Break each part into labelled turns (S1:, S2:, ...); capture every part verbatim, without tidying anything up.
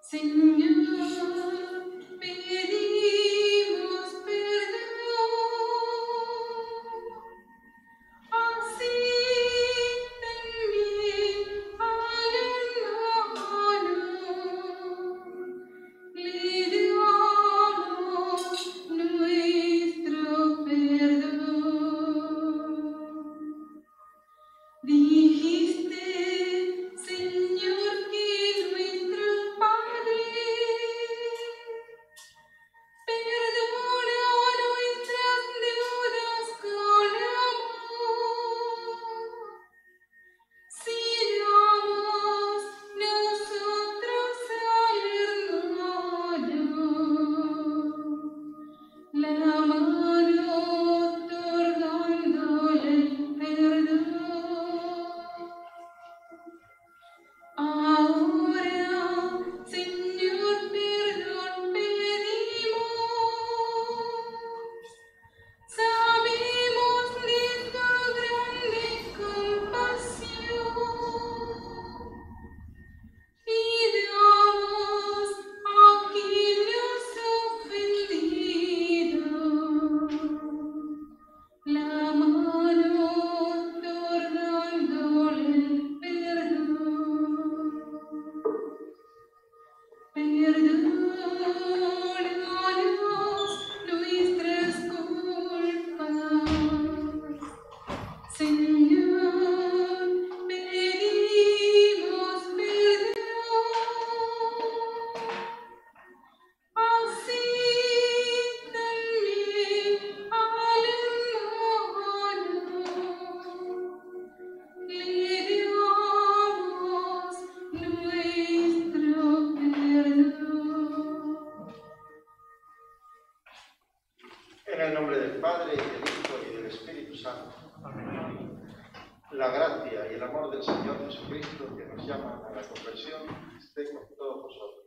S1: La gracia y el amor del Señor Jesucristo, que nos llama a la conversión, esté con todos vosotros.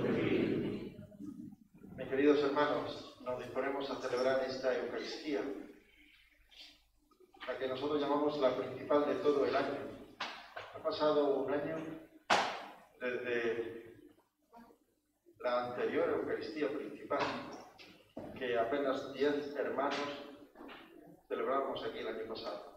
S1: Mis queridos hermanos, nos disponemos a celebrar esta Eucaristía, la que nosotros llamamos la principal de todo el año. Ha pasado un año desde la anterior Eucaristía principal, que apenas diez hermanos celebramos aquí el año pasado.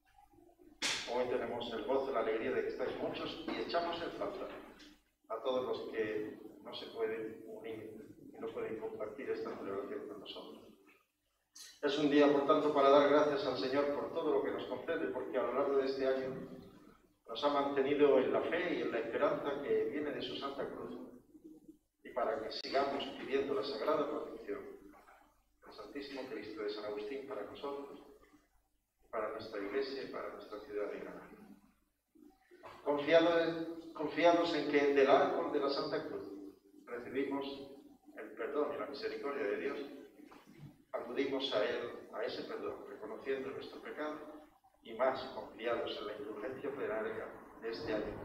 S1: Hoy tenemos el gozo y la alegría de que estáis muchos y echamos en falta a todos los que no se pueden unir y no pueden compartir esta celebración con nosotros. Es un día, por tanto, para dar gracias al Señor por todo lo que nos concede, porque a lo largo de este año nos ha mantenido en la fe y en la esperanza que viene de su Santa Cruz, y para que sigamos pidiendo la sagrada protección del Santísimo Cristo de San Agustín para nosotros, para nuestra Iglesia y para nuestra ciudad de Granada. Confiados, confiados en que del árbol de la Santa Cruz recibimos el perdón y la misericordia de Dios, acudimos a Él, a ese perdón, reconociendo nuestro pecado y más confiados en la indulgencia plenaria de este año.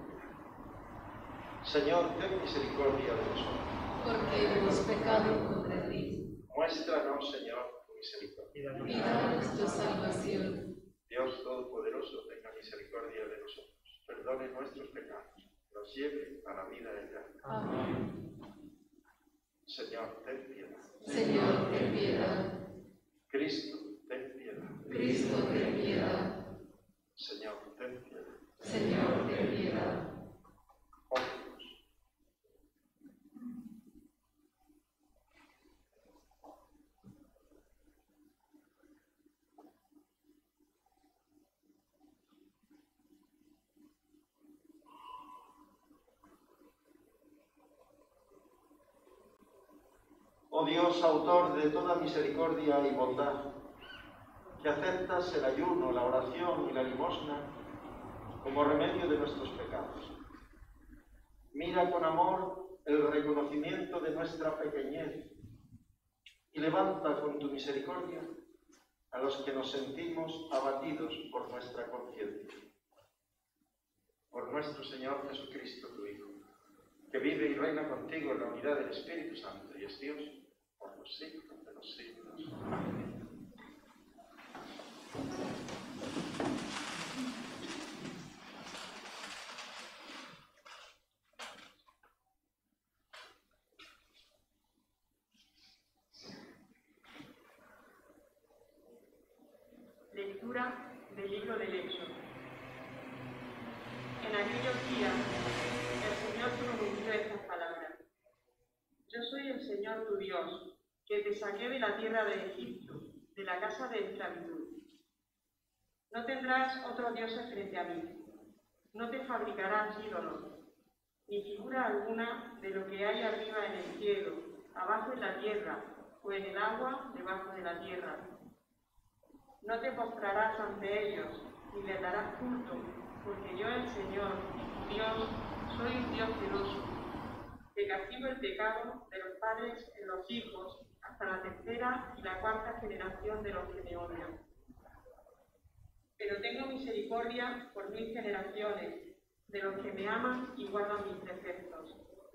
S1: Señor, ten misericordia de nosotros.
S2: Porque hemos pecado contra ti.
S1: Muéstranos, Señor, tu misericordia.
S2: Mira nuestra salvación.
S1: Dios Todopoderoso, tenga misericordia de nosotros, perdone nuestros pecados, nos lleve a la vida eterna.
S2: Amén.
S1: Señor, ten piedad.
S2: Señor, ten piedad.
S1: Cristo, ten piedad.
S2: Cristo, ten piedad.
S1: Señor, ten piedad.
S2: Señor, ten piedad.
S1: Oremos. Oh Dios, autor de toda misericordia y bondad, que aceptas el ayuno, la oración y la limosna como remedio de nuestros pecados. Mira con amor el reconocimiento de nuestra pequeñez y levanta con tu misericordia a los que nos sentimos abatidos por nuestra conciencia. Por nuestro Señor Jesucristo, tu Hijo, que vive y reina contigo en la unidad del Espíritu Santo y es Dios por los siglos de los siglos. Amén.
S3: libro del Éxodo. En aquellos días, el Señor pronunció estas palabras: Yo soy el Señor tu Dios, que te saqué de la tierra de Egipto, de la casa de esclavitud. No tendrás otros dioses frente a mí. No te fabricarás ídolos, ni figura alguna de lo que hay arriba en el cielo, abajo en la tierra, o en el agua debajo de la tierra. No te postrarás ante ellos, ni les darás culto, porque yo, el Señor, tu Dios, soy un Dios celoso, que castigo el pecado de los padres en los hijos, hasta la tercera y la cuarta generación de los que me odian. Pero tengo misericordia por mil generaciones, de los que me aman y guardan mis preceptos.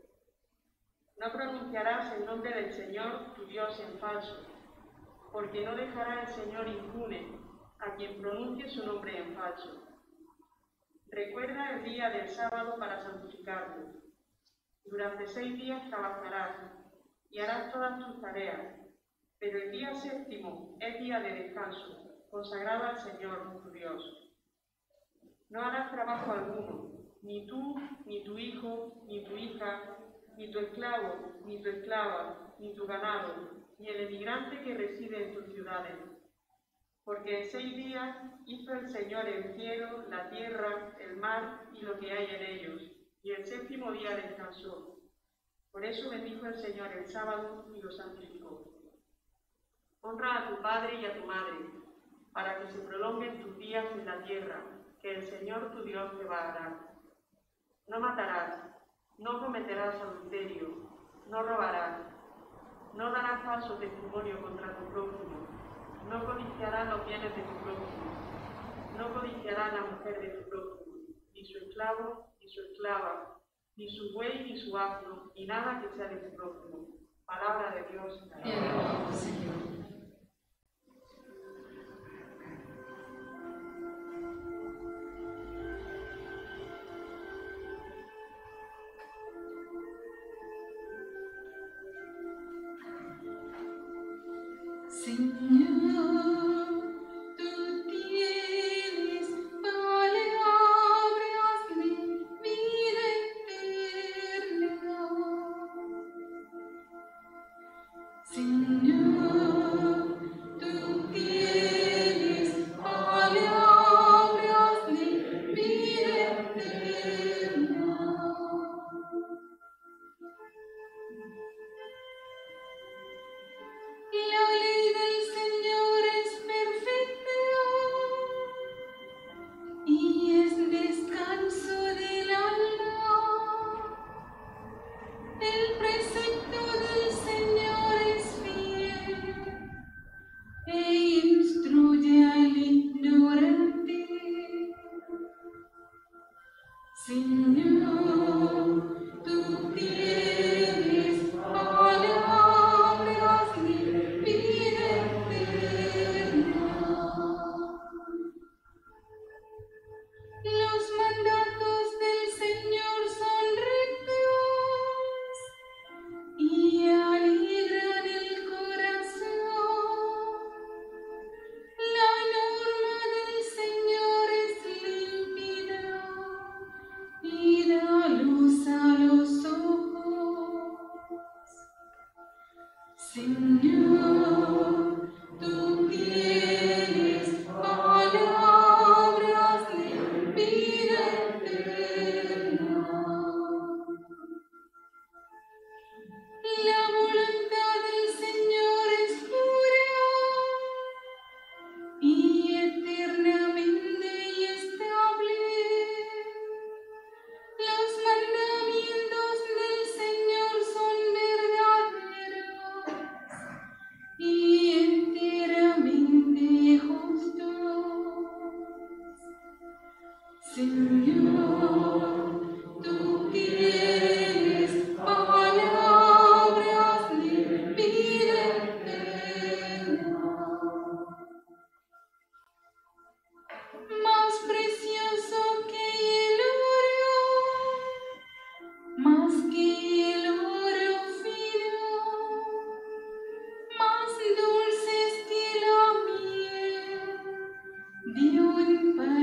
S3: No pronunciarás el nombre del Señor, tu Dios, en falso, porque no dejará el Señor impune a quien pronuncie su nombre en falso. Recuerda el día del sábado para santificarlo. Durante seis días trabajarás y harás todas tus tareas, pero el día séptimo es día de descanso, consagrado al Señor, tu Dios. No harás trabajo alguno, ni tú, ni tu hijo, ni tu hija, ni tu esclavo, ni tu esclava, ni tu ganado, ni el emigrante que reside en tus ciudades. Porque en seis días hizo el Señor el cielo, la tierra, el mar y lo que hay en ellos, y el séptimo día descansó. Por eso bendijo el Señor el sábado y lo santificó. Honra a tu padre y a tu madre, para que se prolonguen tus días en la tierra, que el Señor tu Dios te va a dar. No matarás, no cometerás adulterio, no robarás, no darás falso testimonio contra tu prójimo, no codiciarás los bienes de tu prójimo, no codiciarás la mujer de tu prójimo, ni su esclavo, ni su esclava, ni su buey, ni su asno, ni nada que sea de tu prójimo. Palabra de Dios.
S2: Te alabamos, Señor.
S4: Señor, tú tienes palabras de vida eterna. Señor, tú tienes palabras de vida eterna. La ley del Señor es perfecta y es descanso del alma. El precepto del Señor es fiel e instruye al ignorante. Señor, tú tienes palabras de vida eterna. Los mandatos del Señor son rectos y alegran el corazón. La norma del Señor es límpida y da luz a los ojos. Señor, tú tienes palabras de vida eterna. La voluntad del Señor es pura y eternamente estable. Los mandamientos del Señor son verdaderos y enteramente justos. Señor, tú tienes palabras de vida eterna. Más precioso que el oro, más que el oro fino, más dulces que la miel de un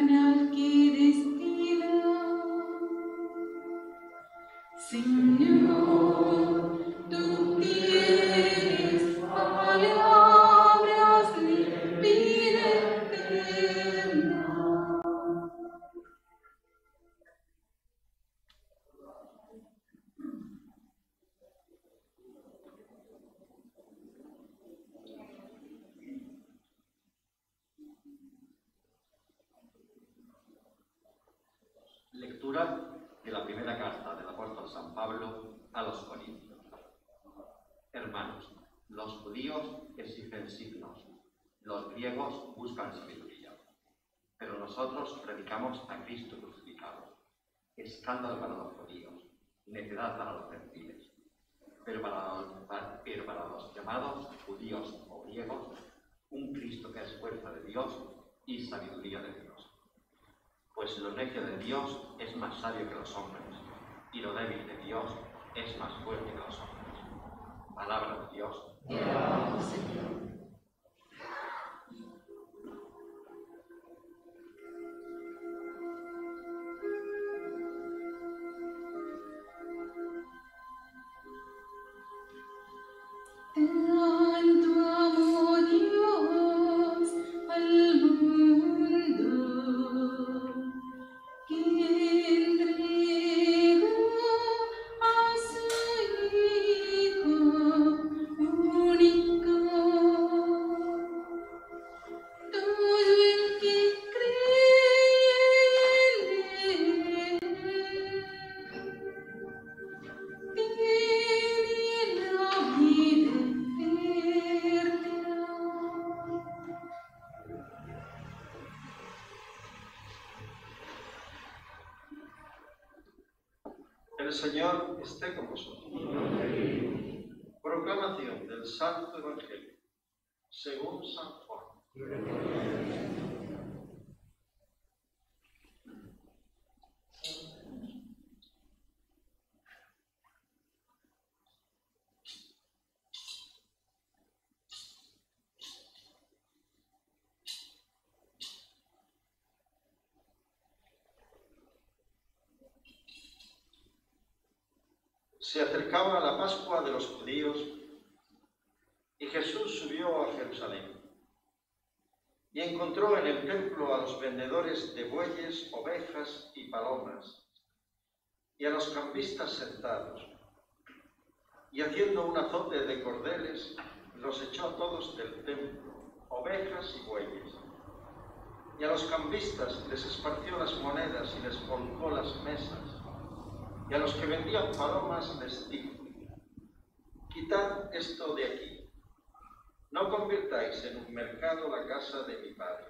S4: tú tienes palabras de vida eterna.
S5: Lectura de la primera carta del apóstol San Pablo a los Corintios. Hermanos, los judíos exigen signos, los griegos buscan sabiduría, pero nosotros predicamos a Cristo crucificado, escándalo para los judíos, necedad para los gentiles, pero para, para, pero para los llamados judíos o griegos, un Cristo que es fuerza de Dios y sabiduría de Dios. Pues lo necio de Dios es más sabio que los hombres, y lo débil de Dios es más fuerte que los hombres. Palabra de Dios.
S2: Te alabamos, Señor.
S4: Tanto amó Dios al mundo que entregó a su Hijo único. Todo el que cree en Él tiene la vida eterna.
S1: El Señor esté con vosotros. Proclamación del Santo Evangelio según San Juan. Se acercaba la Pascua de los judíos y Jesús subió a Jerusalén y encontró en el templo a los vendedores de bueyes, ovejas y palomas y a los cambistas sentados, y haciendo un azote de cordeles los echó a todos del templo, ovejas y bueyes, y a los cambistas les esparció las monedas y les volcó las mesas. Y a los que vendían palomas les dijo: quitad esto de aquí, no convirtáis en un mercado la casa de mi Padre.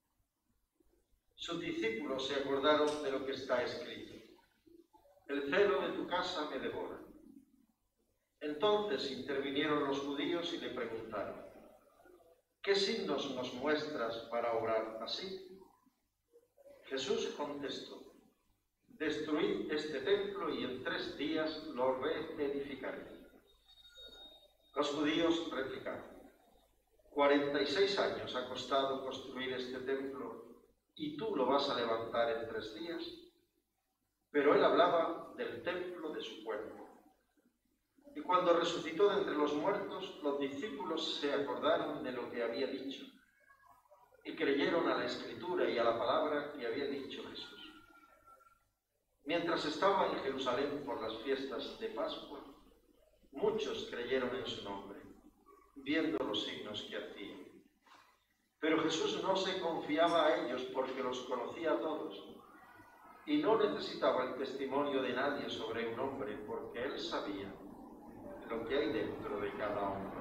S1: Sus discípulos se acordaron de lo que está escrito: el celo de tu casa me devora. Entonces intervinieron los judíos y le preguntaron: ¿qué signos nos muestras para obrar así? Jesús contestó: destruid este templo y en tres días lo reedificaré. Los judíos replicaron: cuarenta y seis años ha costado construir este templo y tú lo vas a levantar en tres días. Pero él hablaba del templo de su cuerpo. Y cuando resucitó de entre los muertos, los discípulos se acordaron de lo que había dicho y creyeron a la Escritura y a la palabra que había dicho Jesús. Mientras estaba en Jerusalén por las fiestas de Pascua, muchos creyeron en su nombre, viendo los signos que hacía. Pero Jesús no se confiaba a ellos porque los conocía a todos y no necesitaba el testimonio de nadie sobre un hombre, porque él sabía lo que hay dentro de cada hombre.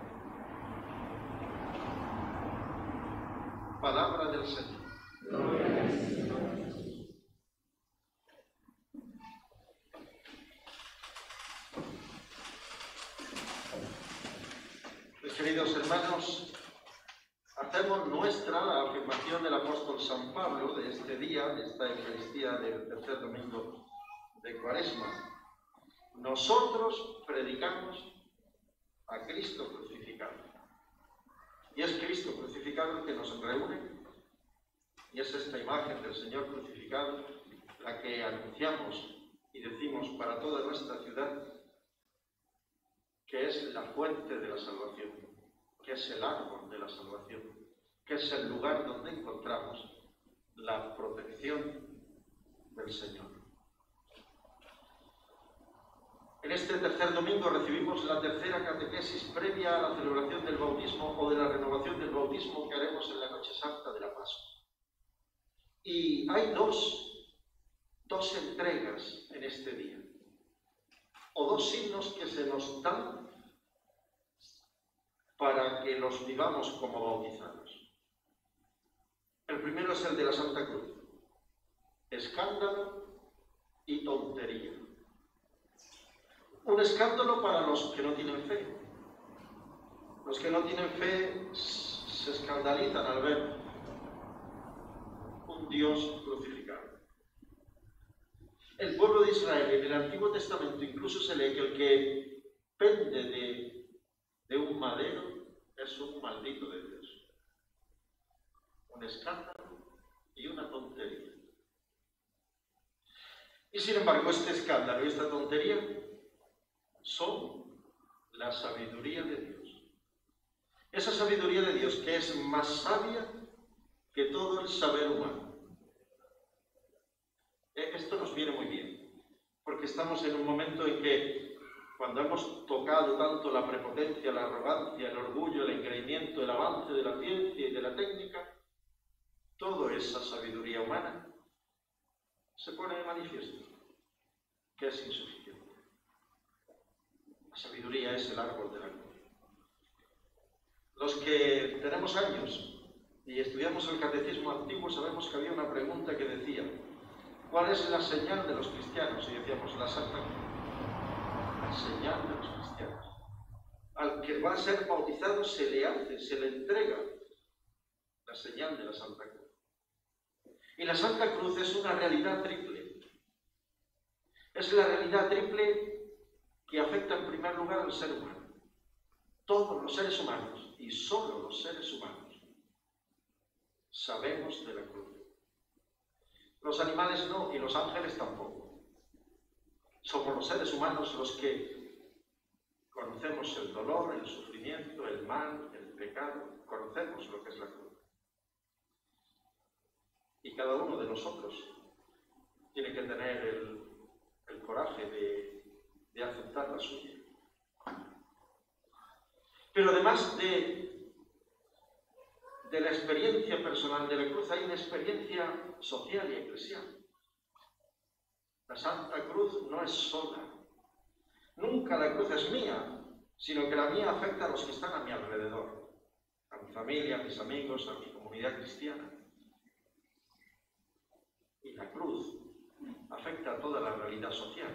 S1: Palabra del Señor.
S2: Gloria al Señor.
S1: Pues, queridos hermanos, hacemos nuestra la afirmación del apóstol San Pablo de este día, de esta Eucaristía del tercer domingo de Cuaresma. Nosotros predicamos a Cristo crucificado. Y es Cristo crucificado el que nos reúne, y es esta imagen del Señor crucificado la que anunciamos y decimos para toda nuestra ciudad, que es la fuente de la salvación, que es el árbol de la salvación, que es el lugar donde encontramos la protección del Señor. En este tercer domingo recibimos la tercera catequesis previa a la celebración del bautismo o de la renovación del bautismo que haremos en la Noche Santa de la Pascua. Y hay dos, dos entregas en este día, o dos signos que se nos dan para que los vivamos como bautizados. El primero es el de la Santa Cruz, escándalo y tontería. Un escándalo para los que no tienen fe. Los que no tienen fe se escandalizan al ver un Dios crucificado. El pueblo de Israel en el Antiguo Testamento incluso se lee que el que pende de, de un madero es un maldito de Dios. Un escándalo y una tontería. Y sin embargo, este escándalo y esta tontería son la sabiduría de Dios. Esa sabiduría de Dios que es más sabia que todo el saber humano. Esto nos viene muy bien, porque estamos en un momento en que, cuando hemos tocado tanto la prepotencia, la arrogancia, el orgullo, el engreimiento, el avance de la ciencia y de la técnica, toda esa sabiduría humana se pone de manifiesto que es insuficiente. La sabiduría es el árbol de la cruz. Los que tenemos años y estudiamos el catecismo antiguo sabemos que había una pregunta que decía: ¿cuál es la señal de los cristianos? Y decíamos: la Santa Cruz. La señal de los cristianos. Al que va a ser bautizado se le hace, se le entrega la señal de la Santa Cruz. Y la Santa Cruz es una realidad triple. Es la realidad triple que afecta en primer lugar al ser humano. Todos los seres humanos, y solo los seres humanos, sabemos de la cruz. Los animales no, y los ángeles tampoco. Somos los seres humanos los que conocemos el dolor, el sufrimiento, el mal, el pecado, conocemos lo que es la cruz. Y cada uno de nosotros tiene que tener el, el coraje de, de aceptar la suya. Pero además de, de la experiencia personal de la cruz, hay una experiencia social y eclesial. La Santa Cruz no es sola. Nunca la cruz es mía, sino que la mía afecta a los que están a mi alrededor, a mi familia, a mis amigos, a mi comunidad cristiana. Y la cruz afecta a toda la realidad social.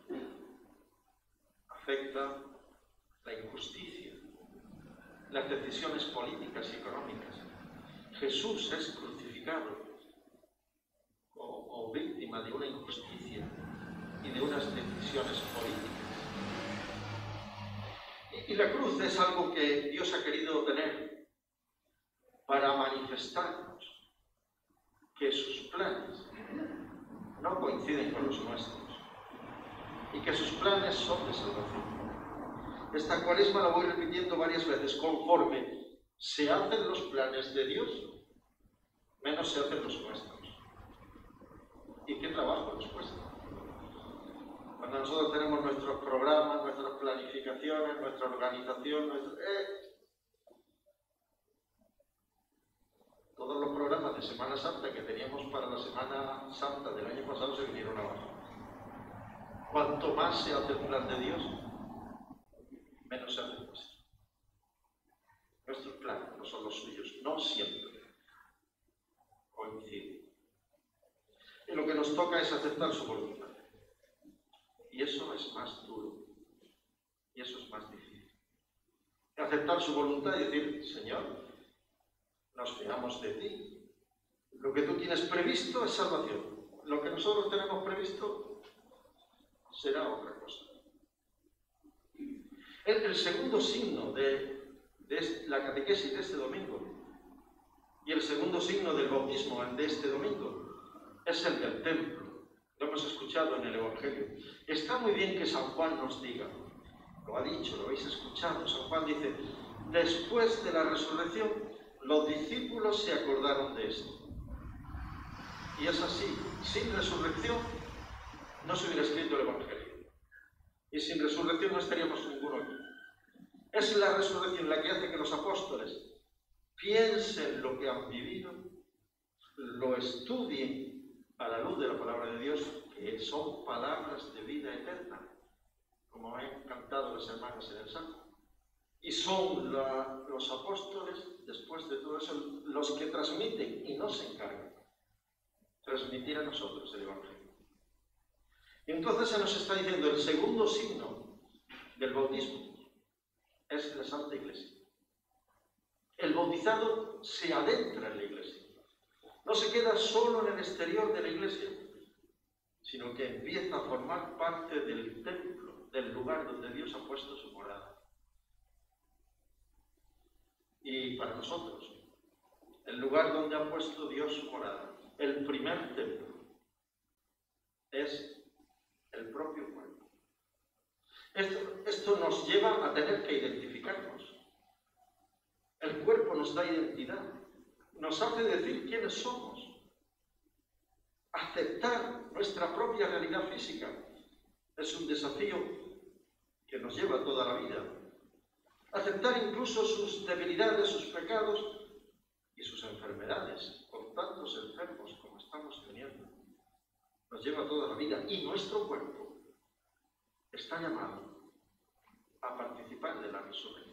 S1: Afecta la injusticia, las decisiones políticas y económicas. Jesús es crucificado o, o víctima de una injusticia y de unas decisiones políticas. Y, y la cruz es algo que Dios ha querido tener para manifestarnos que sus planes no coinciden con los nuestros y que sus planes son de salvación. Esta cuaresma la voy repitiendo varias veces: conforme se hacen los planes de Dios, menos se hacen los nuestros. ¿Y qué trabajo nos cuesta? Cuando nosotros tenemos nuestros programas, nuestras planificaciones, nuestra organización, nuestro... eh, todos los programas de Semana Santa que teníamos para la Semana Santa del año pasado se vinieron abajo. Cuanto más se hace el plan de Dios, menos se hace el nuestro. Nuestros planes no son los suyos, no siempre coinciden. Y lo que nos toca es aceptar su voluntad. Y eso es más duro. Y eso es más difícil. Aceptar su voluntad y decir: Señor, nos fiamos de ti. Lo que tú tienes previsto es salvación. Lo que nosotros tenemos previsto será otra cosa. El, el segundo signo de, de este, la catequesis de este domingo y el segundo signo del bautismo de este domingo es el del templo. Lo hemos escuchado en el Evangelio. Está muy bien que San Juan nos diga Lo ha dicho, lo habéis escuchado. San Juan dice, después de la resurrección, los discípulos se acordaron de esto. Y es así, sin resurrección no se hubiera escrito el Evangelio. Y sin resurrección no estaríamos ninguno aquí. Es la resurrección la que hace que los apóstoles piensen lo que han vivido, lo estudien a la luz de la palabra de Dios, que son palabras de vida eterna, como han cantado las hermanas en el Salmo. Y son la, los apóstoles, después de todo eso, los que transmiten y no se encargan transmitir a nosotros el Evangelio. Y entonces se nos está diciendo el segundo signo del bautismo es la Santa Iglesia. El bautizado se adentra en la Iglesia. No se queda solo en el exterior de la Iglesia, sino que empieza a formar parte del templo, del lugar donde Dios ha puesto su morada. Y para nosotros, el lugar donde ha puesto Dios su morada, el primer templo, es el propio cuerpo. Esto, esto nos lleva a tener que identificarnos. El cuerpo nos da identidad, nos hace decir quiénes somos, aceptar nuestra propia realidad física. Es un desafío que nos lleva toda la vida. Aceptar incluso sus debilidades, sus pecados y sus enfermedades, con tantos enfermos como estamos teniendo. Nos lleva toda la vida y nuestro cuerpo está llamado a participar de la resurrección.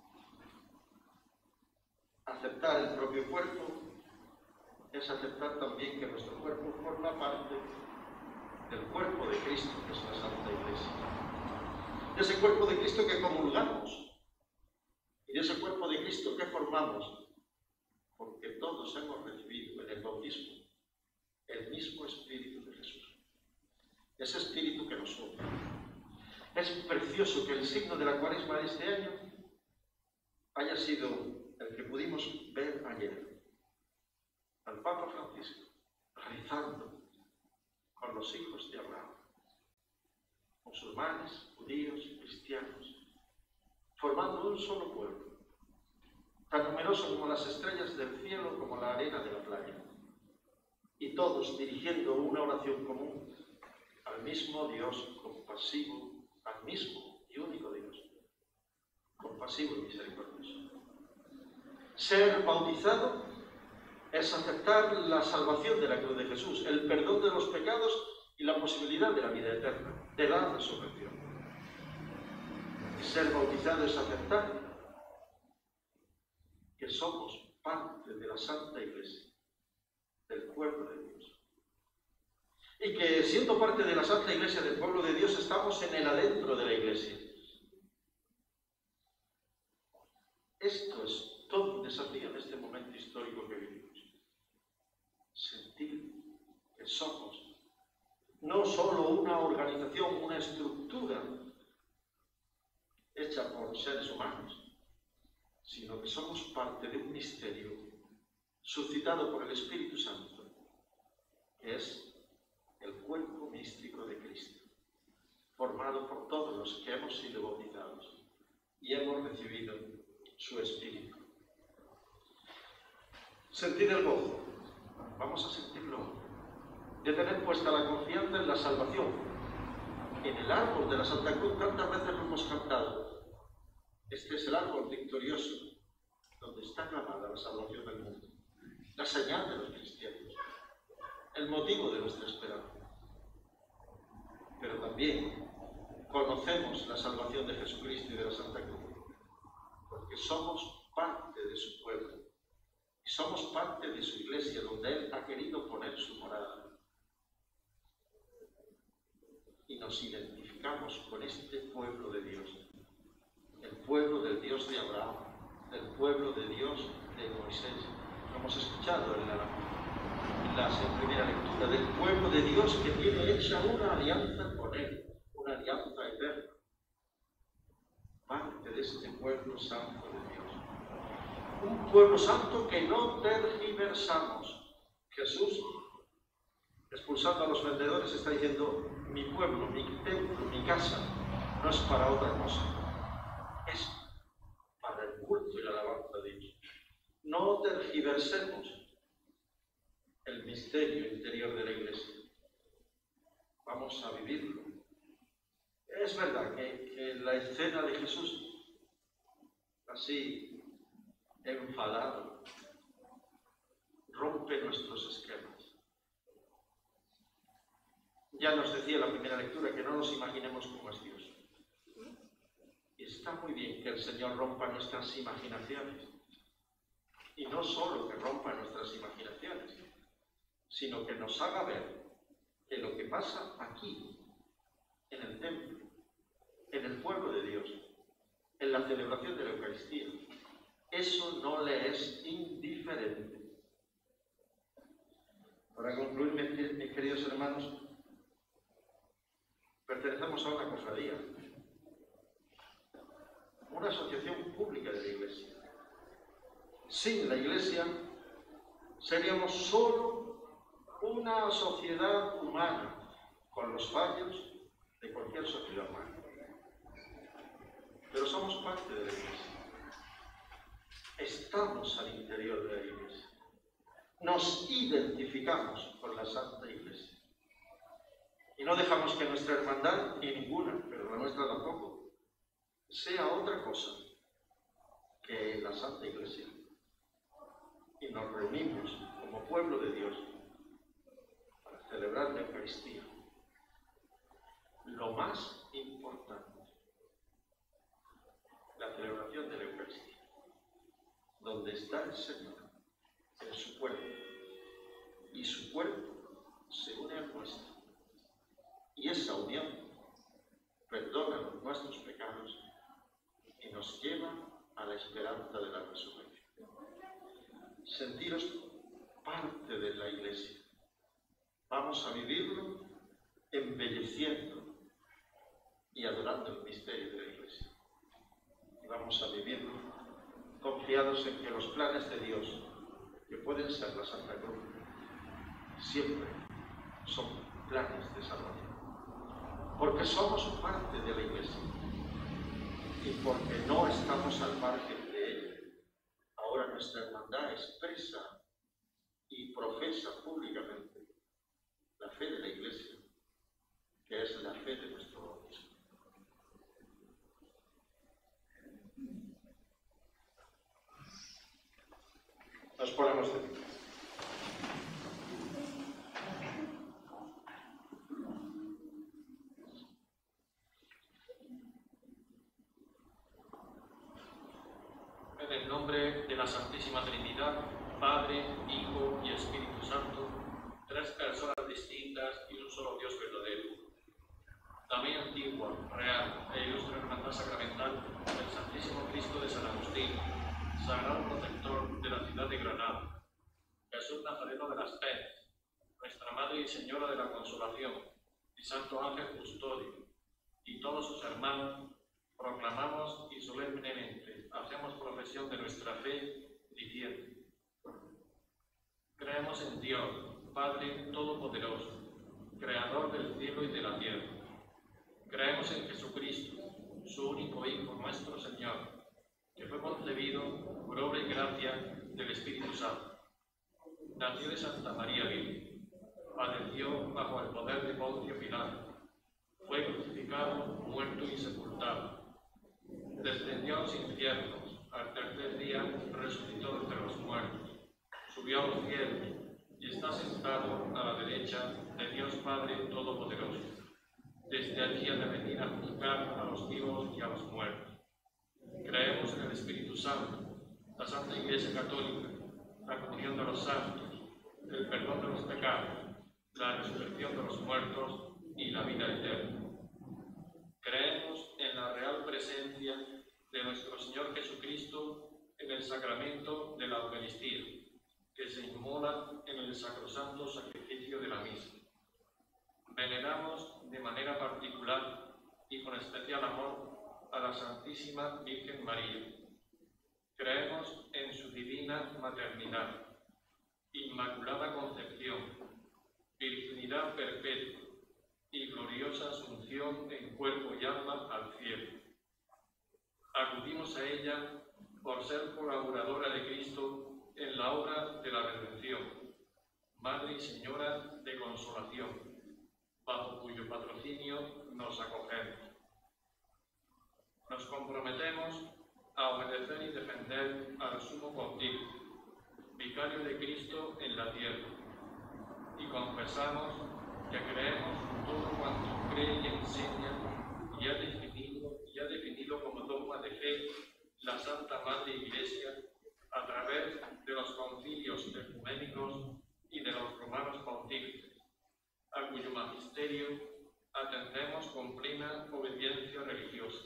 S1: Aceptar el propio cuerpo es aceptar también que nuestro cuerpo forma parte del cuerpo de Cristo, que es la Santa Iglesia. De ese cuerpo de Cristo que comulgamos y de ese cuerpo de Cristo que formamos, porque todos hemos recibido en el bautismo el mismo Espíritu de Jesús. Ese Espíritu que nos une. Es precioso que el signo de la Cuaresma de este año haya sido el que pudimos ver ayer. Al Papa Francisco rezando con los hijos de Abraham, musulmanes, judíos, cristianos, formando un solo pueblo, tan numeroso como las estrellas del cielo, como la arena de la playa, y todos dirigiendo una oración común al mismo Dios compasivo, al mismo y único Dios, compasivo y misericordioso. Ser bautizado es aceptar la salvación de la cruz de Jesús, el perdón de los pecados y la posibilidad de la vida eterna, de la resurrección. Y ser bautizado es aceptar que somos parte de la Santa Iglesia, del pueblo de Dios. Y que siendo parte de la Santa Iglesia, del pueblo de Dios, estamos en el adentro de la Iglesia. Esto es todo un desafío en este momento histórico que vivimos. Sentir que somos no solo una organización, una estructura hecha por seres humanos, sino que somos parte de un misterio suscitado por el Espíritu Santo, que es el cuerpo místico de Cristo, formado por todos los que hemos sido bautizados y hemos recibido su Espíritu. Sentir el gozo. Vamos a sentirlo. De tener puesta la confianza en la salvación. En el árbol de la Santa Cruz, tantas veces lo hemos cantado. Este es el árbol victorioso, donde está clamada la salvación del mundo. La señal de los cristianos. El motivo de nuestra esperanza. Pero también conocemos la salvación de Jesucristo y de la Santa Cruz, porque somos parte de su pueblo y somos parte de su iglesia, donde Él ha querido poner su morada. Y nos identificamos con este pueblo de Dios, el pueblo del Dios de Abraham, el pueblo de Dios de Moisés. Lo hemos escuchado en la, en la primera lectura, del pueblo de Dios que tiene hecha una alianza con Él, una alianza eterna. Parte de este pueblo santo de Dios. Un pueblo santo que no tergiversamos. Jesús, expulsando a los vendedores, está diciendo: mi pueblo, mi templo, mi casa, no es para otra cosa, es para el culto y la alabanza de Dios. No tergiversemos el misterio interior de la Iglesia. Vamos a vivirlo. Es verdad que, que la escena de Jesús, así enfadado, rompe nuestros esquemas. Ya nos decía la primera lectura que no nos imaginemos cómo es Dios. Y está muy bien que el Señor rompa nuestras imaginaciones. Y no solo que rompa nuestras imaginaciones, sino que nos haga ver que lo que pasa aquí, en el templo, en el pueblo de Dios, en la celebración de la Eucaristía, eso no le es indiferente. Para concluir, mis queridos hermanos, pertenecemos a una cofradía, una asociación pública de la Iglesia. Sin la Iglesia seríamos solo una sociedad humana, con los fallos de cualquier sociedad humana. Pero somos parte de la Iglesia. Estamos al interior de la Iglesia. Nos identificamos con la Santa Iglesia. Y no dejamos que nuestra hermandad, ni ninguna, pero la nuestra tampoco, sea otra cosa que la Santa Iglesia. Y nos reunimos como pueblo de Dios para celebrar la Eucaristía. Lo más importante, la celebración de la Eucaristía, donde está el Señor, en su cuerpo, y su cuerpo se une al nuestro. Y esa unión perdona nuestros pecados y nos lleva a la esperanza de la resurrección. Sentiros parte de la Iglesia. Vamos a vivirlo embelleciendo y adorando el misterio de la Iglesia. Y vamos a vivirlo confiados en que los planes de Dios, que pueden ser la Santa Cruz, siempre son planes de salvación. Porque somos parte de la Iglesia y porque no estamos al margen de ella. Ahora nuestra hermandad expresa y profesa públicamente la fe de la Iglesia, que es la fe de nuestro bautismo. Nos ponemos de pie.
S6: En el nombre de la Santísima Trinidad, Padre, Hijo y Espíritu Santo, tres personas distintas y un solo Dios verdadero. También antigua, real e ilustre hermandad sacramental del Santísimo Cristo de San Agustín, sagrado protector de la ciudad de Granada, Jesús Nazareno de las Penas, nuestra Madre y Señora de la Consolación, y Santo Ángel Custodio, y todos sus hermanos, proclamamos y solemnemente hacemos profesión de nuestra fe, diciendo: creemos en Dios, Padre Todopoderoso, Creador del cielo y de la tierra. Creemos en Jesucristo, su único Hijo, nuestro Señor, que fue concebido por obra y gracia del Espíritu Santo. Nació de Santa María Virgen, padeció bajo el poder de Poncio Pilato, fue crucificado, muerto y sepultado. Descendió a los infiernos, al tercer día resucitó entre los muertos, subió a los cielos y está sentado a la derecha de Dios Padre Todopoderoso. Desde allí ha de venir a juzgar a los vivos y a los muertos. Creemos en el Espíritu Santo, la Santa Iglesia Católica, la comunión de los santos, el perdón de los pecados, la resurrección de los muertos y la vida eterna. Creemos en la real presencia de nuestro Señor Jesucristo en el sacramento de la Eucaristía, que se inmola en el sacrosanto sacrificio de la misa. Veneramos de manera particular y con especial amor a la Santísima Virgen María. Creemos en su divina maternidad, inmaculada concepción, virginidad perpetua, y gloriosa asunción en cuerpo y alma al cielo. Acudimos a ella por ser colaboradora de Cristo en la obra de la redención, Madre y Señora de consolación, bajo cuyo patrocinio nos acogemos. Nos comprometemos a obedecer y defender al Sumo Pontífice, Vicario de Cristo en la tierra, y confesamos que creemos todo cuanto cree y enseña y ha definido, y ha definido como dogma de fe la Santa Madre Iglesia a través de los concilios ecuménicos y de los romanos pontífices, a cuyo magisterio atendemos con plena obediencia religiosa.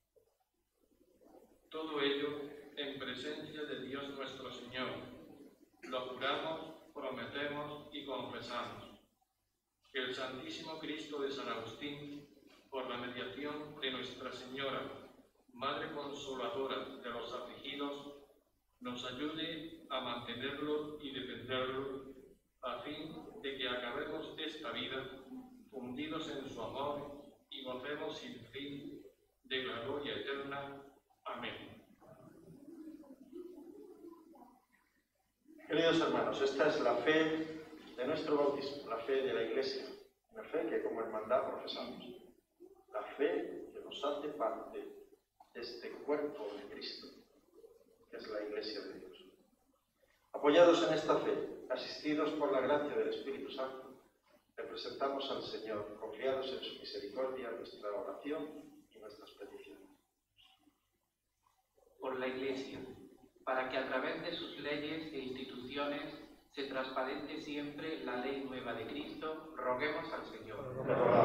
S6: Todo ello en presencia de Dios nuestro Señor. Lo juramos, prometemos y confesamos. Que el Santísimo Cristo de San Agustín, por la mediación de Nuestra Señora, Madre Consoladora de los afligidos, nos ayude a mantenerlo y defenderlo, a fin de que acabemos esta vida fundidos en su amor y gocemos sin fin de la gloria eterna. Amén.
S1: Queridos hermanos, esta es la fe de nuestro bautismo, la fe de la Iglesia, una fe que como hermandad profesamos, la fe que nos hace parte de este cuerpo de Cristo, que es la Iglesia de Dios. Apoyados en esta fe, asistidos por la gracia del Espíritu Santo, representamos al Señor, confiados en su misericordia, nuestra oración y nuestras peticiones.
S7: Por la Iglesia, para que a través de sus leyes e instituciones se transparente siempre la ley nueva de Cristo, roguemos al Señor.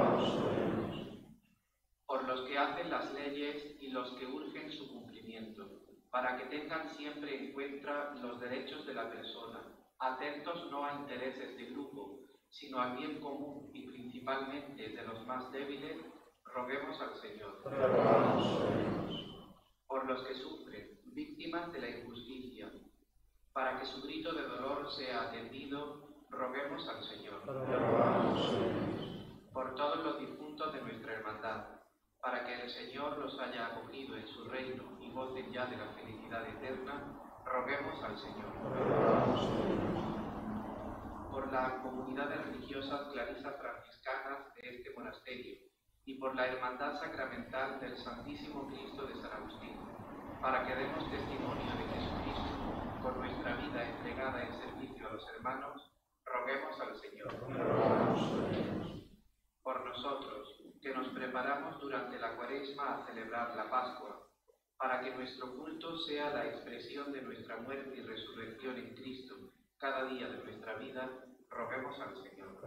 S7: Por los que hacen las leyes y los que urgen su cumplimiento, para que tengan siempre en cuenta los derechos de la persona, atentos no a intereses de grupo, sino al bien común y principalmente de los más débiles, roguemos al Señor. Por los que sufren, víctimas de la injusticia, para que su grito de dolor sea atendido, roguemos al Señor. Por todos los difuntos de nuestra hermandad, para que el Señor los haya acogido en su reino y gocen ya de la felicidad eterna, roguemos al Señor. Por las comunidades religiosas clarisas franciscanas de este monasterio y por la hermandad sacramental del Santísimo Cristo de San Agustín, para que demos testimonio de Jesucristo con nuestra vida entregada en servicio a los hermanos, roguemos al Señor. Por nosotros, que nos preparamos durante la Cuaresma a celebrar la Pascua, para que nuestro culto sea la expresión de nuestra muerte y resurrección en Cristo cada día de nuestra vida, roguemos al Señor.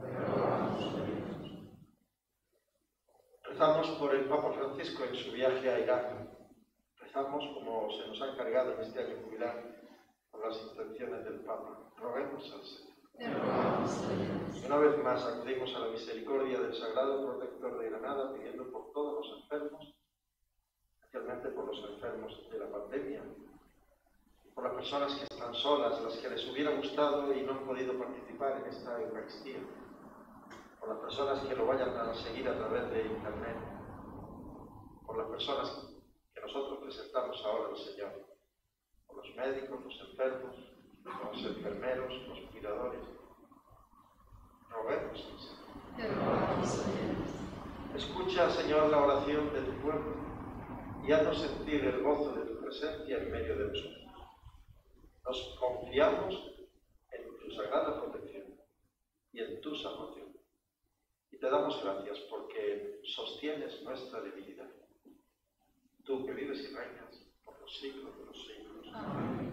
S1: Rezamos por el Papa Francisco en su viaje a Irak. Rezamos, como se nos ha encargado en este año jubilar, por las intenciones del Papa. Roguemos al Señor. Y una vez más acudimos a la misericordia del Sagrado Protector de Granada, pidiendo por todos los enfermos, especialmente por los enfermos de la pandemia, por las personas que están solas, las que les hubiera gustado y no han podido participar en esta Eucaristía, por las personas que lo vayan a seguir a través de Internet, por las personas que nosotros presentamos ahora al Señor, por los médicos, los enfermos, los enfermeros, los cuidadores. Roguemos al Señor. Escucha, Señor, la oración de tu pueblo y haznos sentir el gozo de tu presencia en medio de nosotros. Nos confiamos en tu sagrada protección y en tu salvación. Y te damos gracias porque sostienes nuestra debilidad. Tú que vives y reinas por los siglos de los siglos. Amén.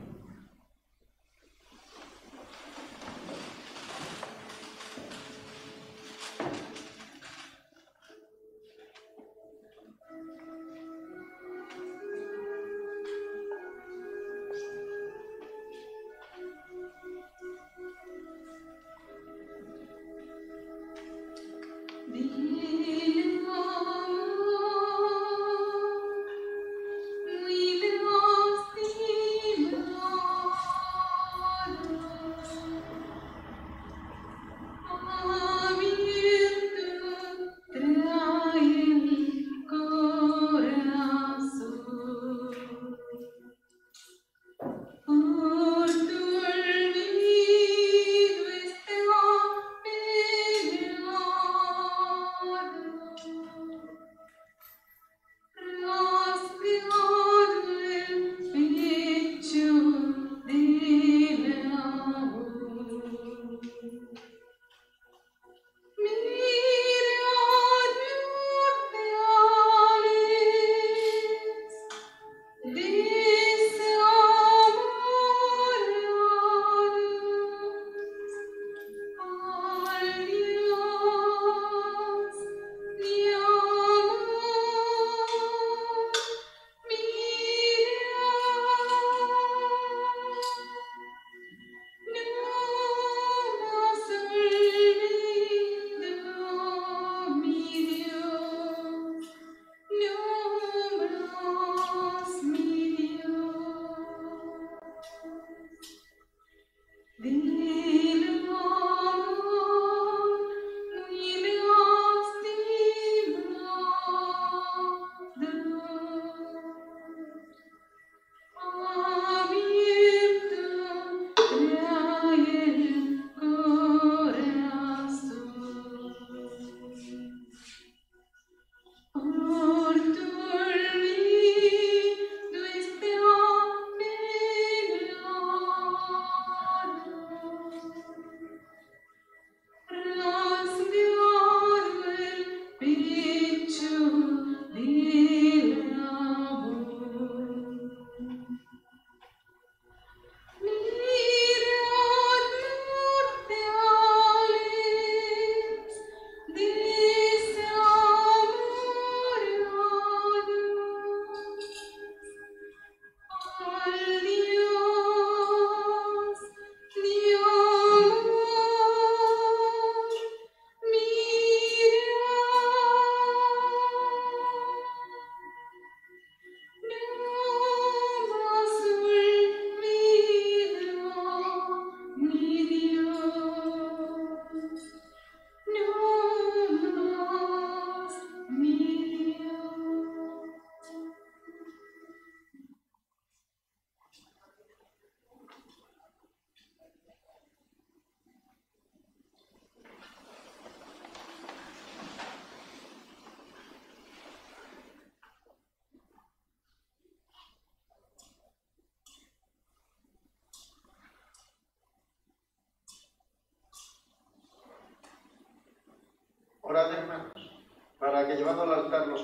S4: Muy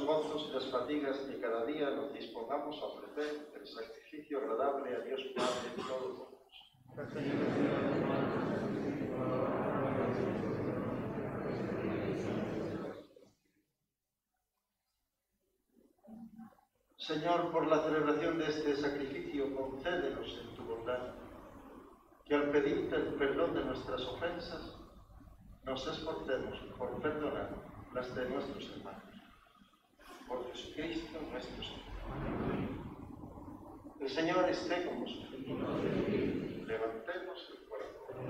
S1: los gozos y las fatigas que cada día nos dispongamos a ofrecer el sacrificio agradable a Dios Padre Todopoderoso. Señor, por la celebración de este sacrificio, concédenos en tu bondad que al pedirte el perdón de nuestras ofensas, nos esforcemos por perdonar las de nuestros hermanos. Por Jesucristo nuestro Señor. El Señor esté con vosotros. Levantemos el corazón.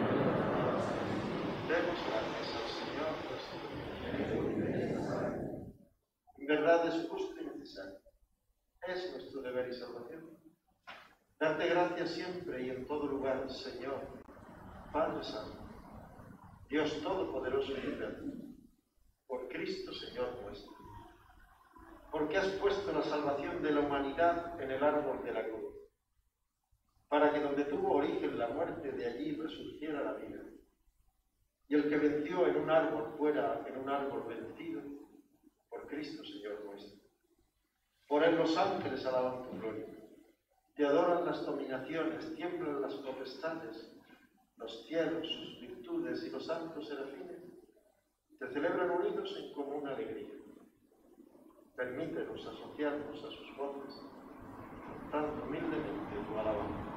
S1: Demos gracias al Señor nuestro Dios. En verdad es justo y necesario. Es nuestro deber y salvación. Darte gracias siempre y en todo lugar, Señor, Padre Santo, Dios Todopoderoso y Eterno, por Cristo, Señor nuestro, porque has puesto la salvación de la humanidad en el árbol de la cruz, para que donde tuvo origen la muerte, de allí resurgiera la vida, y el que venció en un árbol fuera en un árbol vencido, por Cristo, Señor nuestro. Por él los ángeles alaban tu gloria, te adoran las dominaciones, tiemblan las potestades, los cielos, sus virtudes y los santos serafines, te celebran unidos en común alegría. Permítenos asociarnos a sus voces, cantando humildemente tu alabanza.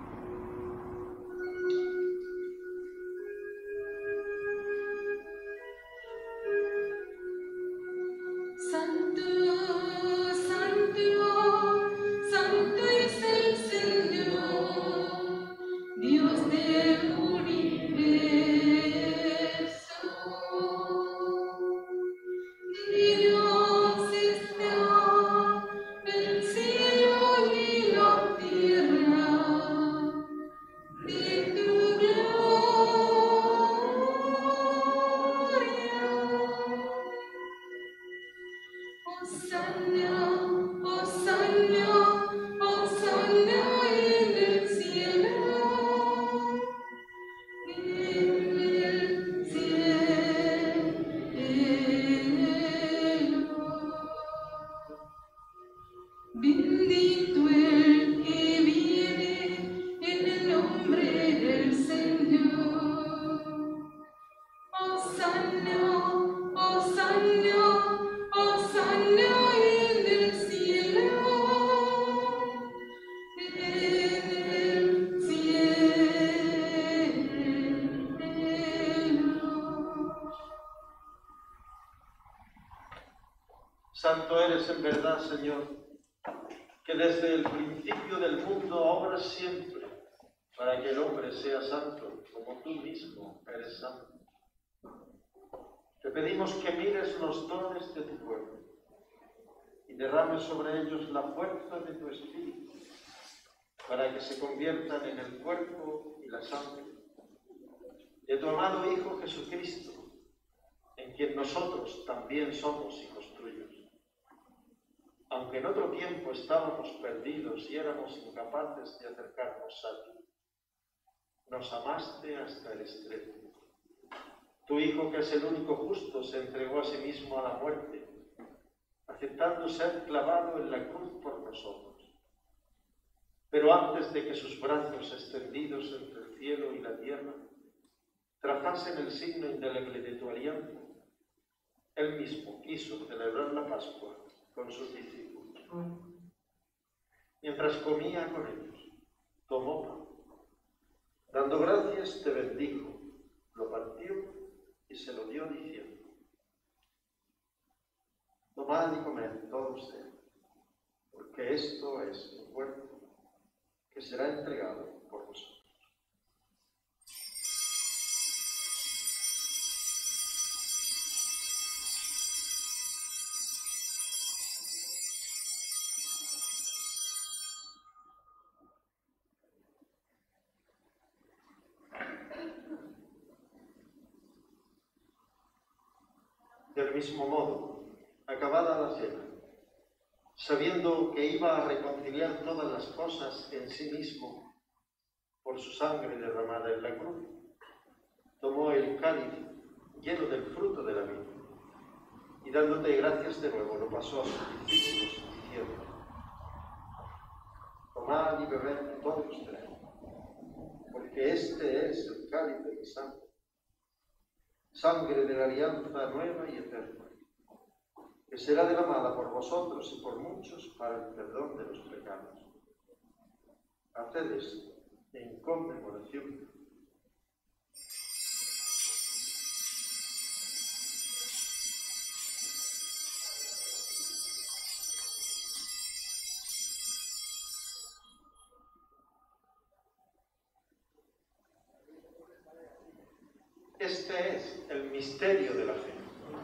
S1: Santo eres en verdad, Señor, que desde el principio del mundo obras siempre para que el hombre sea santo, como tú mismo eres santo. Te pedimos que mires los dones de tu pueblo y derrames sobre ellos la fuerza de tu Espíritu, para que se conviertan en el cuerpo y la sangre de tu amado Hijo Jesucristo, en quien nosotros también somos hijos tuyos. Aunque en otro tiempo estábamos perdidos y éramos incapaces de acercarnos a ti, nos amaste hasta el extremo. Tu Hijo, que es el único justo, se entregó a sí mismo a la muerte, aceptando ser clavado en la cruz por nosotros. Pero antes de que sus brazos extendidos entre el cielo y la tierra trazasen el signo indeleble de tu alianza, él mismo quiso celebrar la Pascua con sus discípulos. Mientras comía con ellos, tomó pan. Dando gracias, te bendijo, lo partió y se lo dio diciendo: tomad y comed todos de él, porque esto es mi cuerpo, que será entregado por vosotros. Del mismo modo, acabada la cena, sabiendo que iba a reconciliar todas las cosas en sí mismo por su sangre derramada en la cruz, tomó el cáliz lleno del fruto de la vid Y dándote gracias de nuevo, lo pasó a sus discípulos, diciendo: tomad y bebed todos ustedes, porque este es el cáliz de mi sangre, sangre de la alianza nueva y eterna, que será derramada por vosotros y por muchos para el perdón de los pecados. Haced esto en conmemoración. Este es el misterio de la fe.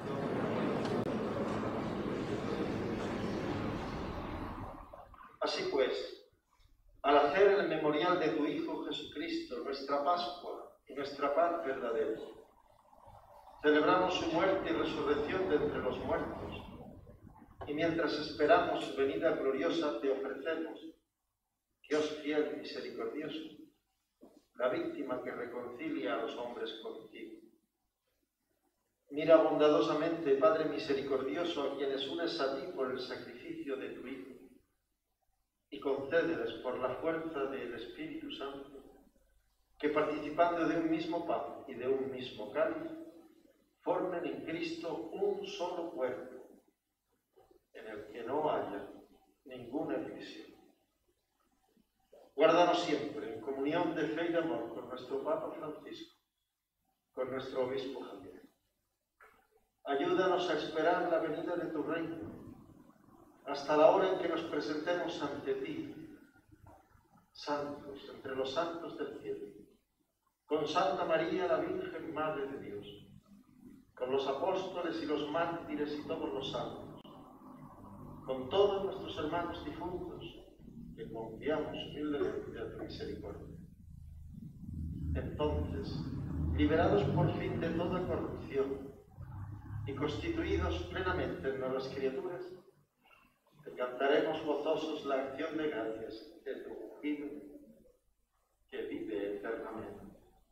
S1: Así pues, al hacer el memorial de tu Hijo Jesucristo, nuestra Pascua y nuestra paz verdadera, celebramos su muerte y resurrección de entre los muertos, y mientras esperamos su venida gloriosa, te ofrecemos, Dios fiel y misericordioso, la víctima que reconcilia a los hombres contigo. Mira bondadosamente, Padre misericordioso, a quienes unes a ti por el sacrificio de tu Hijo, y concédeles por la fuerza del Espíritu Santo, que participando de un mismo pan y de un mismo cáliz, formen en Cristo un solo cuerpo, en el que no haya ninguna división. Guárdanos siempre en comunión de fe y de amor con nuestro Papa Francisco, con nuestro Obispo Javier. Ayúdanos a esperar la venida de tu reino, hasta la hora en que nos presentemos ante ti, santos entre los santos del cielo, con Santa María, la Virgen Madre de Dios, con los apóstoles y los mártires y todos los santos, con todos nuestros hermanos difuntos, que confiamos humildemente a tu misericordia. Entonces, liberados por fin de toda corrupción y constituidos plenamente en nuevas criaturas, te cantaremos gozosos la acción de gracias de tu ungido, que vive eternamente.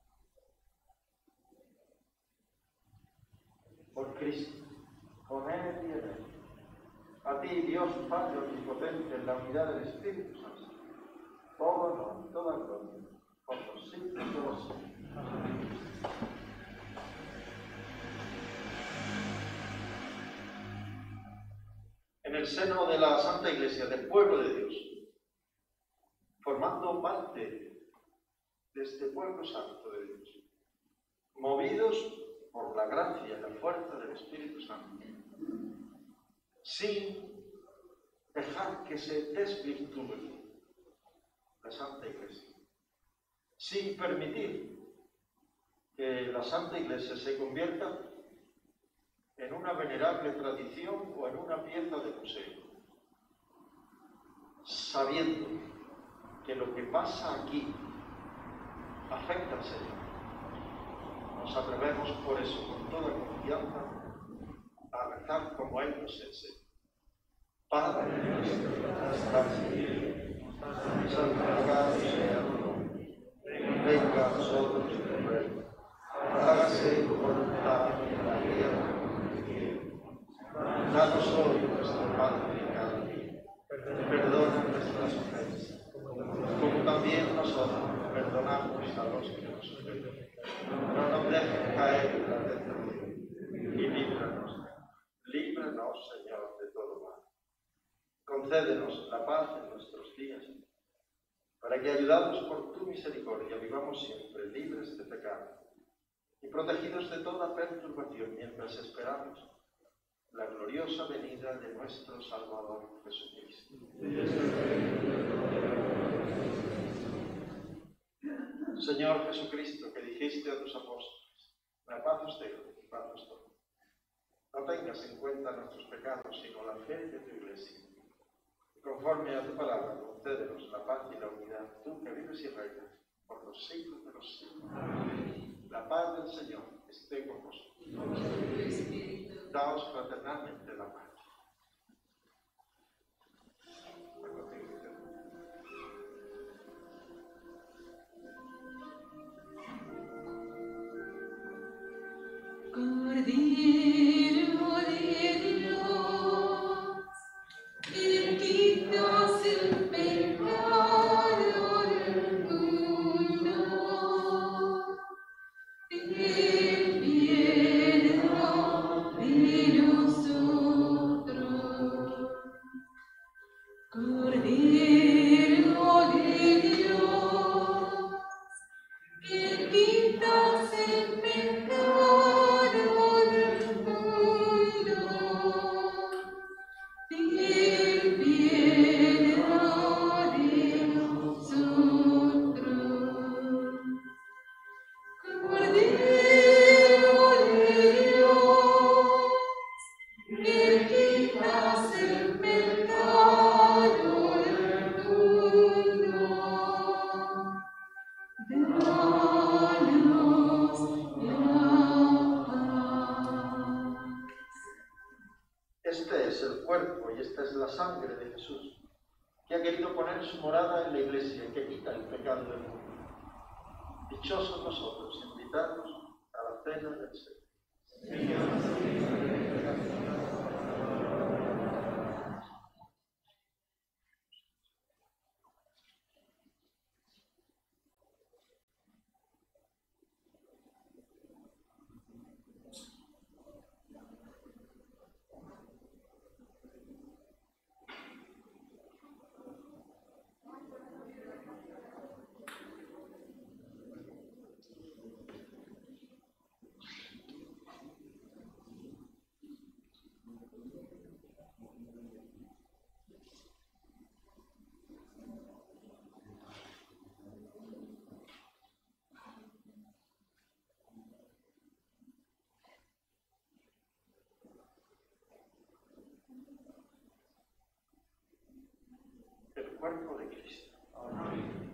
S1: Por Cristo, con Él y en Él, a ti, Dios Padre omnipotente, en la unidad del Espíritu Santo, todo honor, toda gloria, por los siglos de los siglos. Amén. En el seno de la Santa Iglesia, del pueblo de Dios, formando parte de este pueblo santo de Dios, movidos por la gracia y la fuerza del Espíritu Santo, sin dejar que se desvirtúe la Santa Iglesia, sin permitir que la Santa Iglesia se convierta en una venerable tradición o en una pieza de museo, sabiendo que lo que pasa aquí afecta al Señor. Nos atrevemos por eso, con toda confianza, a rezar como Él nos enseña. Padre nuestro que estás en el cielo, santificado sea tu nombre. Venga a nosotros tu reino. Hágase tu voluntad en la tierra como en el cielo. Danos hoy nuestro pan de cada día. Perdona nuestras ofensas, como también nosotros perdonamos a los que nos ofenden. No nos dejes caer en la tentación y líbranos. Líbranos, Señor, de todo mal. Concédenos la paz en nuestros días, para que, ayudados por tu misericordia, vivamos siempre libres de pecado y protegidos de toda perturbación mientras esperamos la gloriosa venida de nuestro Salvador Jesucristo. Señor Jesucristo, que dijiste a tus apóstoles: la paz os dejo, y paz os doy. No tengas en cuenta nuestros pecados, sino la fe de tu Iglesia. Y conforme a tu palabra, concédenos la paz y la unidad, tú que vives y reinas por los siglos de los siglos. Amén. La paz del Señor esté con vosotros. Daos fraternalmente la paz.
S4: Cordero de
S1: Este es el cuerpo y esta es la sangre de Jesús, que ha querido poner su morada en la Iglesia y que quita el pecado del mundo. Dichosos nosotros, invitados a la cena del Señor. El cuerpo de Cristo. Amén.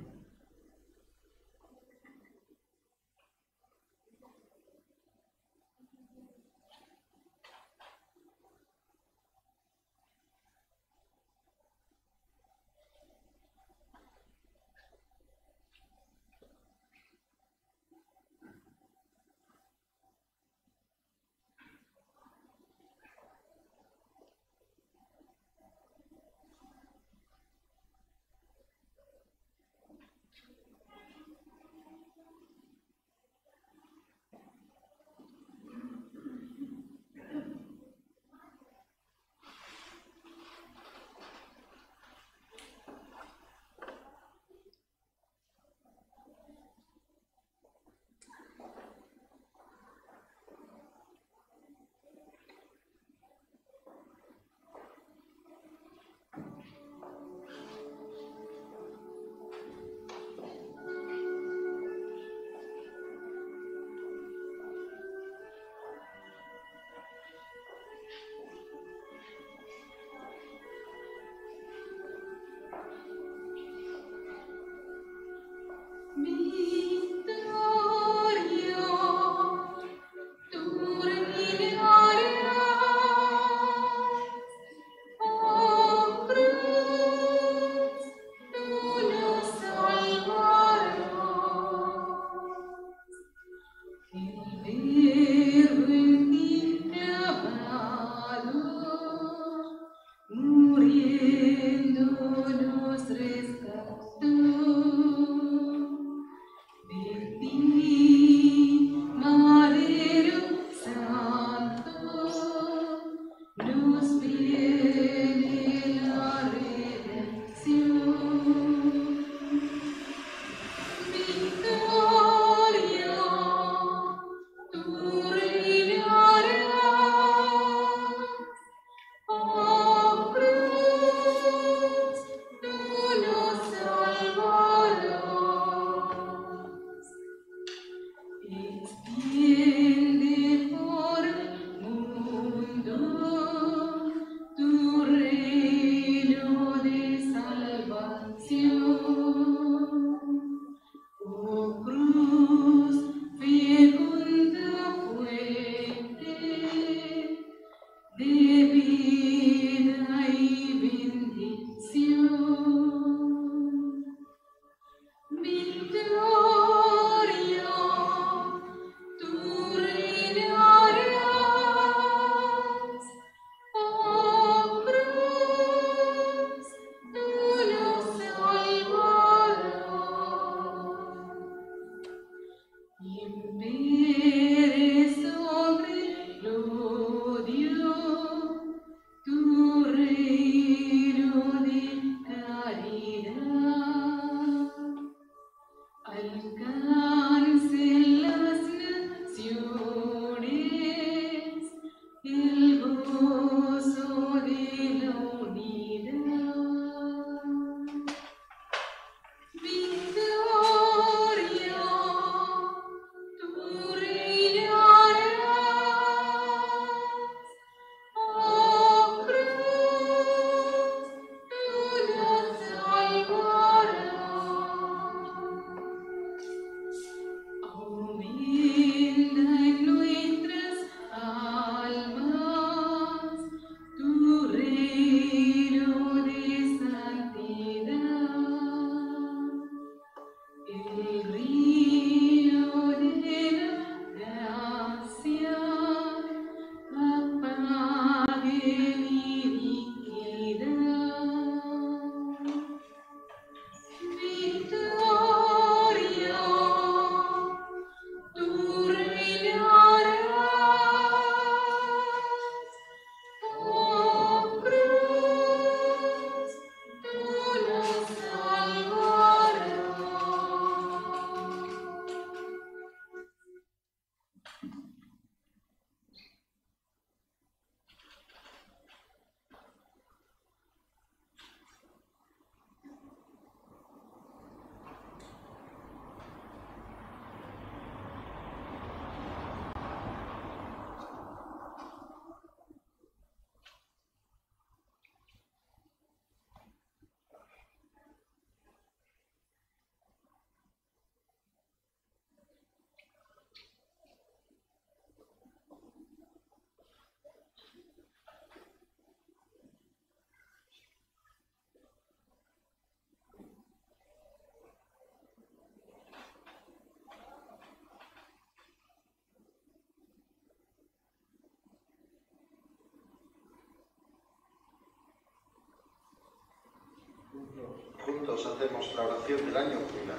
S1: Juntos hacemos la oración del año jubilar.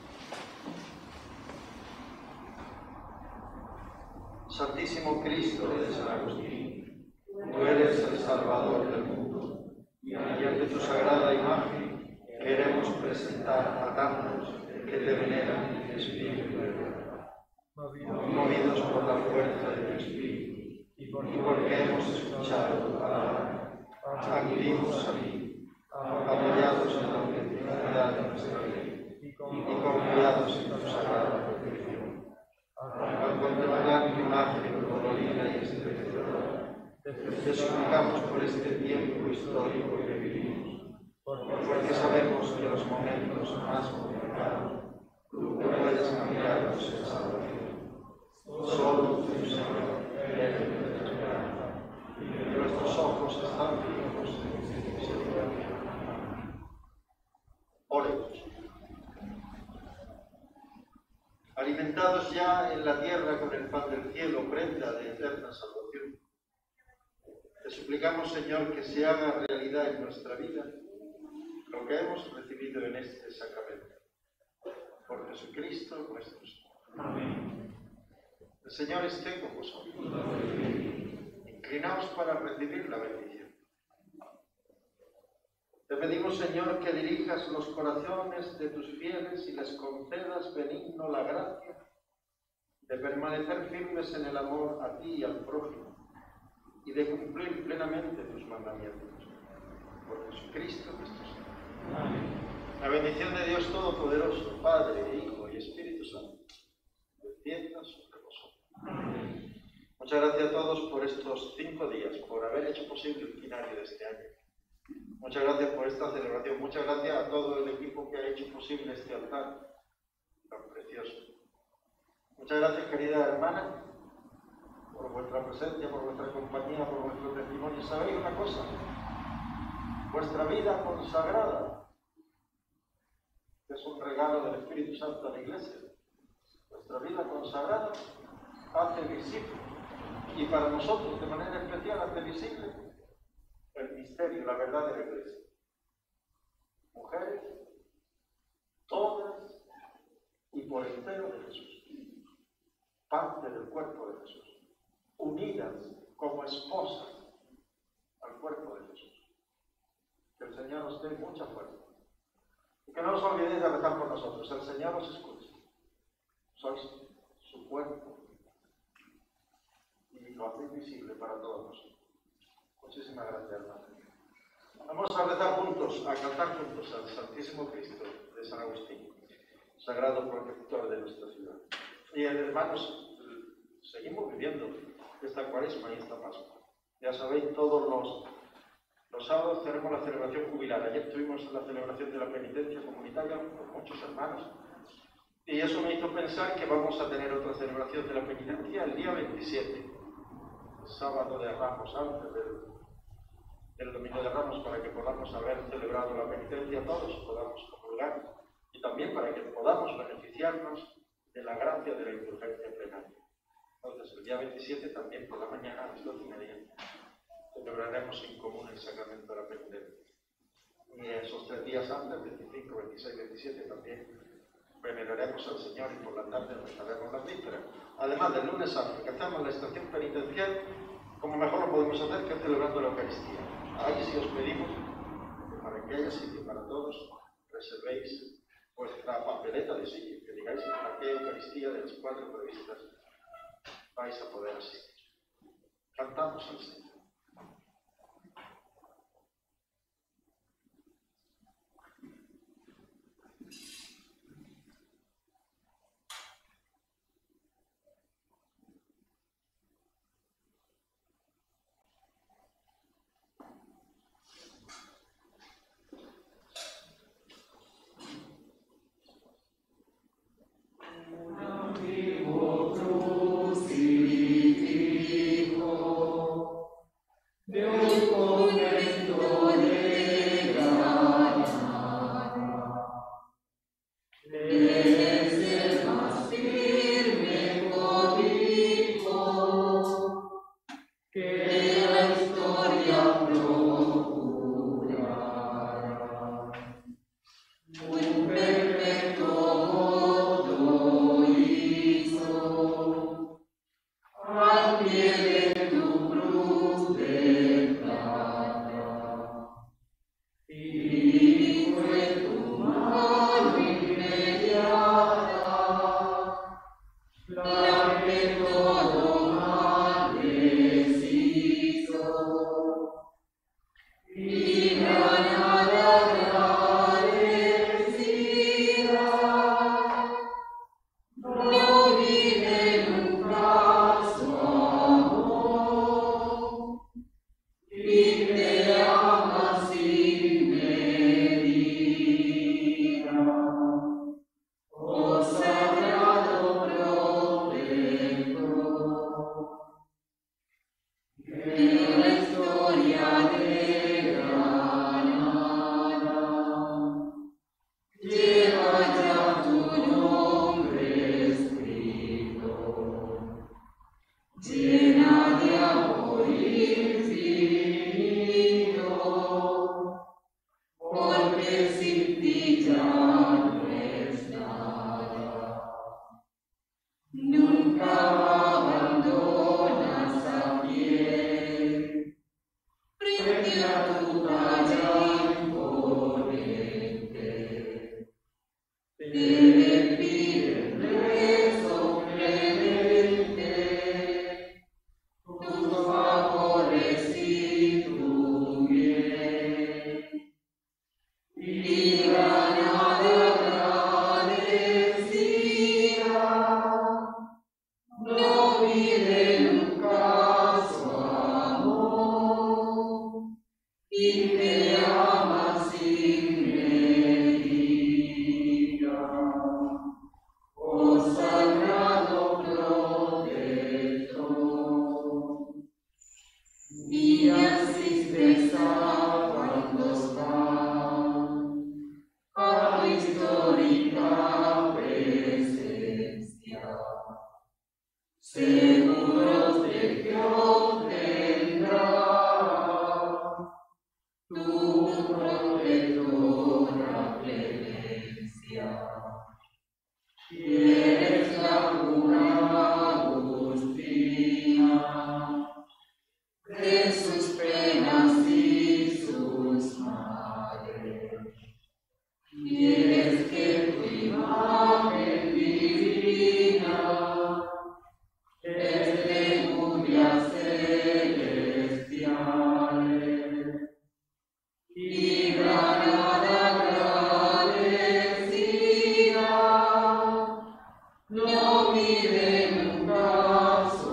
S1: Santísimo Cristo de San Agustín, tú eres el Salvador del mundo, y mediante tu sagrada imagen queremos presentar a tantos que te veneran en espíritu y verdad. Movidos por la fuerza de tu espíritu, y porque hemos escuchado tu palabra, acudimos a ti, apoyados en la autenticidad de nuestra fe y confiados en tu sagrada protección. Al contemplar tu imagen dolorida y estremecedora, te suplicamos por este tiempo histórico que vivimos, porque sabemos que los momentos más complicados tú puedes cambiarlos en salvación. Solo tú, Señor, eres nuestra esperanza, y nuestros ojos están fijos en tu misericordia. Oremos. Alimentados ya en la tierra con el pan del cielo, prenda de eterna salvación, te suplicamos, Señor, que se haga realidad en nuestra vida lo que hemos recibido en este sacramento. Por Jesucristo nuestro Señor. Amén. El Señor esté con vosotros. Inclinaos para recibir la bendición. Te pedimos, Señor, que dirijas los corazones de tus fieles y les concedas benigno la gracia de permanecer firmes en el amor a ti y al prójimo y de cumplir plenamente tus mandamientos. Por Jesucristo nuestro Señor. Amén. La bendición de Dios Todopoderoso, Padre, Hijo y Espíritu Santo, descienda sobre vosotros. Amén. Muchas gracias a todos por estos cinco días, por haber hecho posible el quinario de este año. Muchas gracias por esta celebración. Muchas gracias a todo el equipo que ha hecho posible este altar tan precioso. Muchas gracias, querida hermana, por vuestra presencia, por vuestra compañía, por vuestro testimonio. ¿Sabéis una cosa? Vuestra vida consagrada es un regalo del Espíritu Santo a la Iglesia. Vuestra vida consagrada hace visible, y para nosotros de manera especial hace visible el misterio, la verdad de la Iglesia. Mujeres, todas y por entero de Jesús, parte del cuerpo de Jesús, unidas como esposas al cuerpo de Jesús. Que el Señor os dé mucha fuerza. Y que no os olvidéis de rezar por nosotros. El Señor os escucha. Sois su cuerpo y lo hacéis visible para todos nosotros. Muchísimas gracias, hermano. Vamos a rezar juntos, a cantar juntos al Santísimo Cristo de San Agustín, sagrado protector de nuestra ciudad. Y hermanos, seguimos viviendo esta cuaresma y esta Pascua. Ya sabéis, todos los, los sábados tenemos la celebración jubilar. Ayer tuvimos la celebración de la penitencia comunitaria con muchos hermanos. Y eso me hizo pensar que vamos a tener otra celebración de la penitencia el día veintisiete, el sábado de Ramos, antes del, del domingo de Ramos, para que podamos haber celebrado la penitencia todos, podamos comulgar, y también para que podamos beneficiarnos de la gracia de la indulgencia plenaria. Entonces, el día veintisiete, también por la mañana, a las doce y media, celebraremos en común el sacramento de la penitencia. Y esos tres días antes, veinticinco, veintiséis, veintisiete, también veneraremos al Señor y por la tarde rezaremos las vísperas. Además del lunes santo, que hacemos la estación penitencial, como mejor lo podemos hacer que celebrando la Eucaristía. Ahí sí os pedimos que para que haya sitio para todos, reservéis vuestra papeleta de sitio, que digáis a qué Eucaristía de las cuatro previstas vais a poder asistir. Cantamos al Señor.
S4: te pide solemnemente tus favores y tu bien, y granada agradecida, no mire nunca su amor, y te ama sin medida, oh sagrado protector, y asistes a cuantos van a tu histórica presencia, seguros de que obtendrá tu protectora clemencia. Y eres la pura Agustina de sus penas y sus madres. Y eres que tu imagen divina es de glorias celestiales, y granada agradecida, no mide nunca su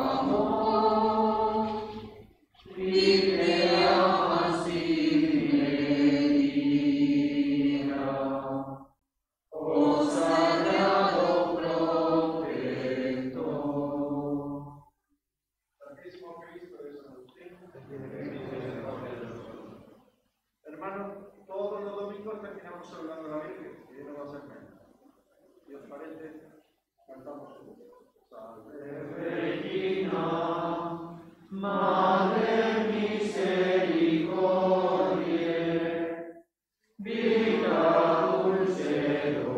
S4: amor, y te ama sin medida, oh sagrado protector.
S1: Santísimo Cristo de San Agustín. Hermanos, todos los domingos terminamos saludando a la Virgen, y hoy no va a ser menos. Si os parece, cantamos juntos. Salve
S2: Regina, Madre misericordiae, vita dulcedo,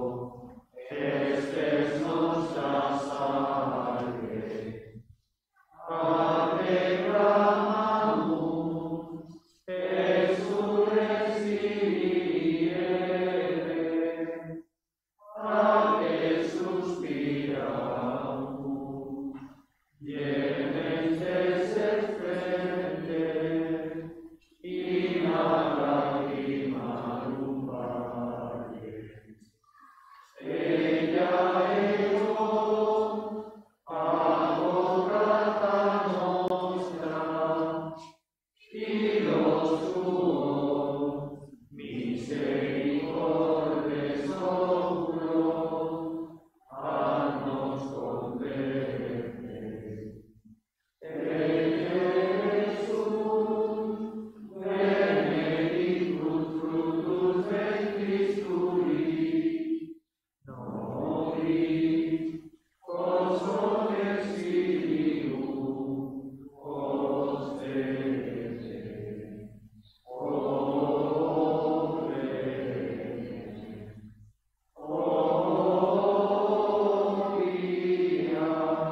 S2: estes nostra salve. Ave clamamus, exsurrexire, ave suspiramus, gementes et frente, in lacrimarum valle. Ella ego, advocata nostra, filos tuos, misericordes oculos, haznos convertir. Jesús, benedictus fructus ventris tui, nobis consoles filium ostende. O Virgen, o Vía,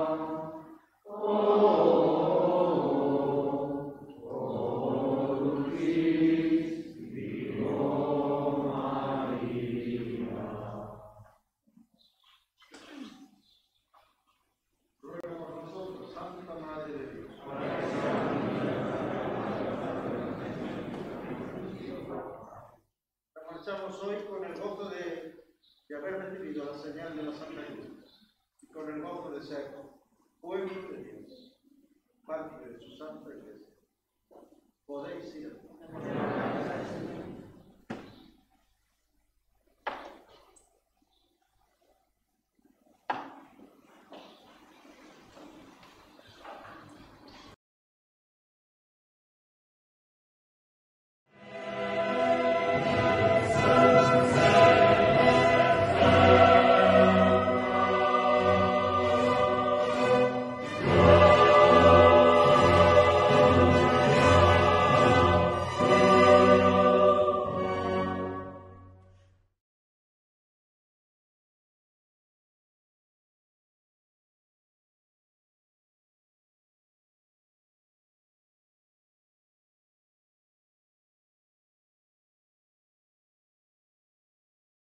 S2: o Dulcis Virgo María.
S1: ruega por nosotros, Santa Madre de Dios. Nos marchamos hoy con el gozo de, de haber recibido la señal de la Santa Cruz y con el gozo de ser pueblo de Dios, parte de su Santa Iglesia. Podéis ir.